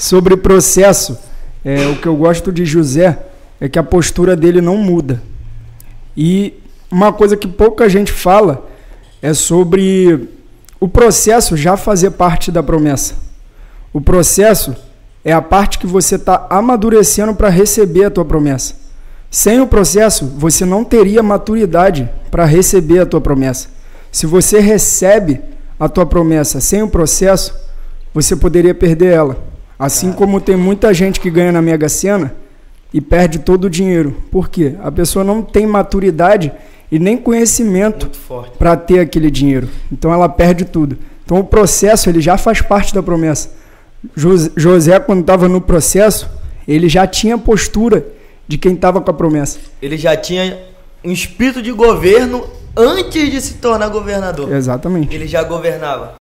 Sobre processo, o que eu gosto de José é que a postura dele não muda. E uma coisa que pouca gente fala é sobre o processo já fazer parte da promessa. O processo é a parte que você está amadurecendo para receber a tua promessa. Sem o processo, você não teria maturidade para receber a tua promessa. Se você recebe a tua promessa sem o processo, você poderia perder ela. Assim como tem muita gente que ganha na Mega Sena e perde todo o dinheiro. Por quê? A pessoa não tem maturidade e nem conhecimento para ter aquele dinheiro. Então ela perde tudo. Então o processo ele já faz parte da promessa. José, quando estava no processo, ele já tinha postura de quem estava com a promessa. Ele já tinha um espírito de governo antes de se tornar governador. Exatamente. Ele já governava.